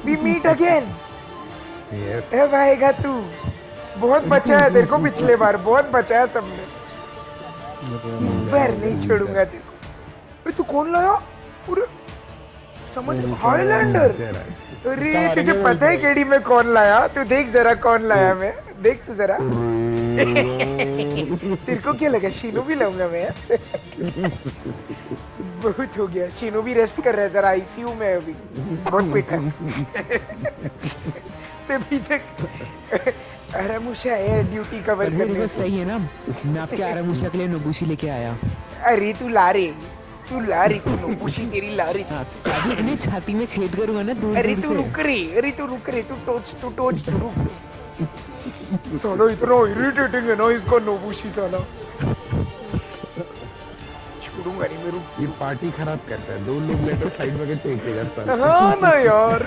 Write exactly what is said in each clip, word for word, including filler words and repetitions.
We meet again. ए भाईगा तू बहुत बचा है तेरे को, पिछले बार बहुत बचा है सबने, इस बार नहीं छोड़ूंगा तेरे को। तू कौन लाया? पूरे समझ हाईलैंडर। अरे तुझे पता है केडी में कौन लाया? तू देख जरा कौन लाया मैं, देख तू जरा। तेरे को क्या लगा शीनो भी लाऊंगा मैं? बहुत हो गया, शीनो भी रेस्ट कर रहा है जरा, आईसीयू में अभी, बहुत पिटा तभी तक आरामूशा है ड्यूटी कवर करने को। सही है ना, मैं आपके आरामूशा के लिए नोबुशी लेके आया। अरे तू ला रे, तू ला रे, तू नोबुशी तेरी ला रे। अभी अपनी छाती में छेद करूंगा ना दूर अरे तू रुक रे, अरे तू रुक रे, तू टोच तू टोच तू रुक। साला इतना इरिटेटिंग है ना इसका नोबुशी साला, छोड़ूंगा नहीं मैं, रुक। ये पार्टी खराब करता है, दो लोग लेकर साइड में फेंकेगा साला। हाँ ना यार,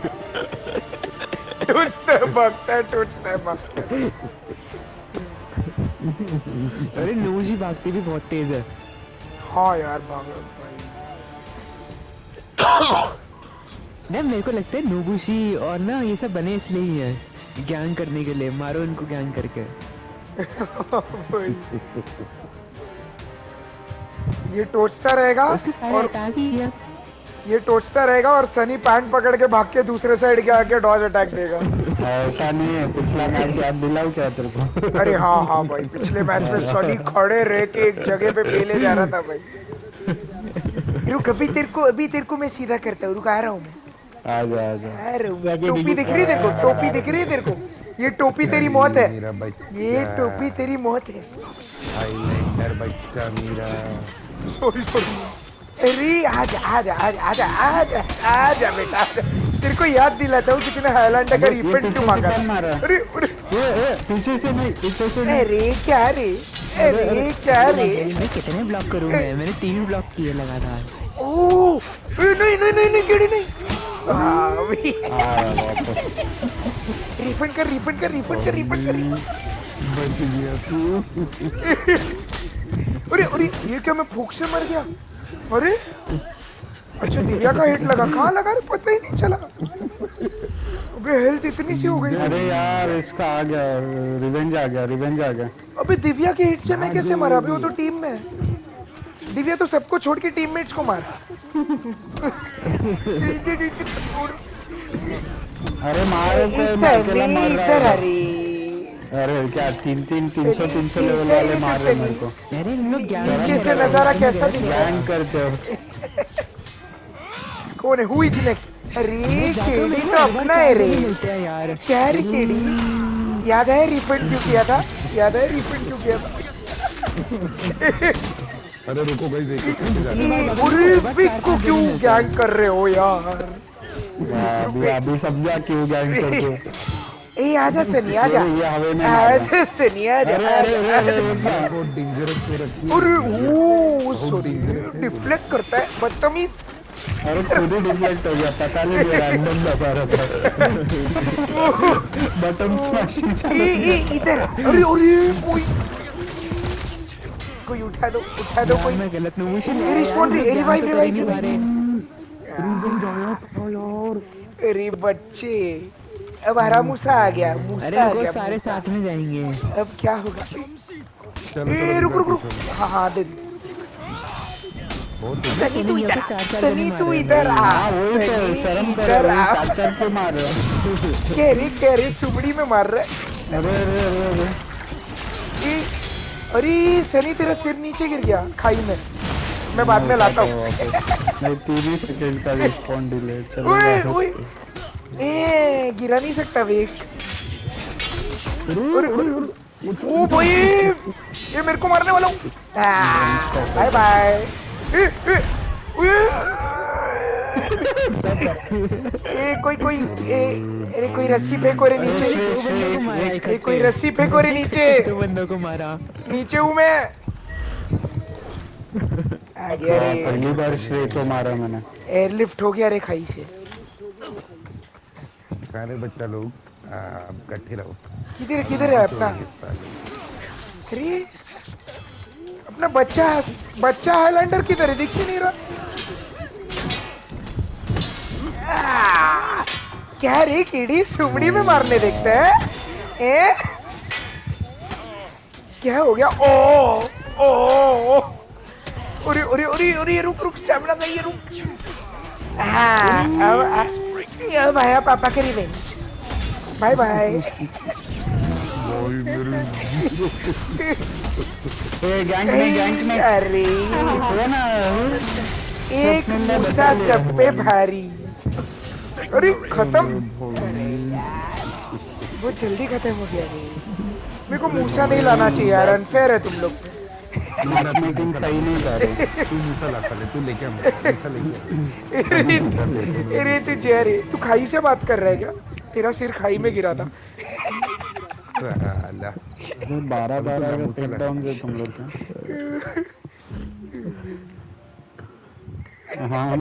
टोचता है भागता है, टोचता है भागता है। अरे नोबुशी भागती भी बहुत तेज है। हाँ यार भाग भाई। नहीं मेरे को लगता है नोबुशी और ना ये सब बने इसलिए ही है, ज्ञान करने के लिए, मारो इनको ज्ञान करके। ये टोचता रहेगा और अटैक ही है। ये टोचता रहेगा और सनी पैंट पकड़ के भाग के दूसरे साइड के आके डॉज अटैक देगा। ऐसा नहीं है, पिछला मैच याद दिलाऊं क्या तेरे को? अरे हाँ हाँ भाई, पिछले मैच में सनी खड़े रह के एक जगह पे पेले जा रहा था भाई। रुक अभी तेरे को, अभी तेरे को मैं सीधा करता हूँ, रुक आ रहा हूँ मैं। आजा आजा। टोपी दिख रही है तेरे को? टोपी दिख रही है तेरे को? ये टोपी तेरी मौत है, ये टोपी तेरी मौत है। हाईलैंडर बच्चा मेरा। Sorry sorry. अरे आजा आजा आजा आजा आजा आजा बेटा आजा। तेरे को याद दिलाता हूँ कि तूने हाईलैंडर का रिफंड क्यों मांगा। अरे अरे पीछे से नहीं, पीछे से नहीं। अरे क्या रे, अरे क्या रे। मैं कितने ब्लॉक करूँ मैं? मैंने तीन ब्लॉक किए लगातार। ओह नहीं नहीं नहीं नहीं केडी नहीं। रिफंड कर रिफंड कर रिफंड कर रिफंड कर। बच गया तू। अरे अरे ये क्या, मैं फूंक से मर गया? अरे अच्छा दिव्या का हिट लगा, कहाँ लगा रे, पता ही नहीं चला। अबे हेल्थ इतनी सी हो गई। अरे यार इसका आ गया, रिवेंज आ गया, रिवेंज आ गया। अबे दिव्या के हिट से मैं कैसे मरा? अबे वो तो टीम में, दिव्या तो सबको छोड़ के टीममेट्स को मारा। अरे मार इधर अरे अरे क्या तीन तीन तीन सौ तीन सौ लेवल वाले मार रहे मेरे को। अरे हम लोग नीचे से नजारा कैसा दिख रहा है? करते हो। कौन है? Who is next? अरे केडी तो अपना है रे यार। क्या रे केडी? याद है रिफंड क्यों किया था? याद है रिफंड क्यों किया था? अरे रुको भाई देखो। अरे पिक को क्यों गैंग कर रहे हो यार? अभी अभी समझा क्यों गैंग करते हो। ए आजा सनी आजा, आजा सनी आजा। बहुत डेंजरस हो रखी है। अरे वो सॉरी डिफ्लेक्ट करता है बदतमीज। अरे खुद ही डिफ्लेक्ट हो गया, पता नहीं रैंडम दबा रहा था। Button smashing. ए ए इधर अरे अरे कोई कोई उठा दो उठा दो कोई। मैं गलत नोबुशी ये रिस्पॉन्ड रे, रिवाइव रिवाइव। अरे बच्चे अब हरा मूसा आ गया, मूसा अरे आ गया। सारे साथ में जाएंगे। अब क्या होगा? ए रुक रुक रुक। हाँ हाँ दे। सनी तू इधर, सनी तू इधर आ। शर्म कर रहा है, चाचा को मार रहा है। कैरी कैरी सुबड़ी में मार रहा है। अरे अरे अरे अरे अरे सनी तेरा सिर नीचे गिर गया खाई में, मैं बाद में लाता हूँ। नहीं तीस सेकंड का रिस्पॉन्ड डिले। चलो ओए ओए ए गिरा नहीं सकता वेक। ओ भाई ये मेरे को मारने वाला हूँ। Bye bye. ए ए ए कोई कोई ए अरे कोई रस्सी फेंको रे नीचे, ए कोई रस्सी फेंको रे नीचे। दो बंदों को मारा। नीचे हूँ मैं। आ गया रे, पहली बार श्रेय को मारा मैंने। एयरलिफ्ट हो गया रे खाई से। सारे बच्चा लोग इकट्ठे रहो। किधर किधर है अपना? अरे अपना बच्चा बच्चा हाईलैंडर किधर है? दिख ही नहीं रहा। क्या रे कीड़ी सुमड़ी में मारने देखता है ए? क्या हो गया? ओ ओ अरे अरे अरे अरे रुक रुक स्टैमिना नहीं है रुक। हाँ अब अब आया पापा के रिवेंज। Bye bye. गैंग में गैंग में अरे वो ना एक मूसा चप्पे भारी। अरे खत्म। अरे यार बहुत जल्दी खत्म हो गया रे। मेरे को मूसा नहीं लाना चाहिए यार, अनफेयर है तुम लोग। मीटिंग सही नहीं कर रही। तू मूसा ला ले, तू लेके आ मूसा लेके आ। अरे तू जय तू खाई से बात कर रहा है क्या? तेरा सिर खाई में गिरा था। बारह बारह का टेक डाउन तुम लोग का। हाँ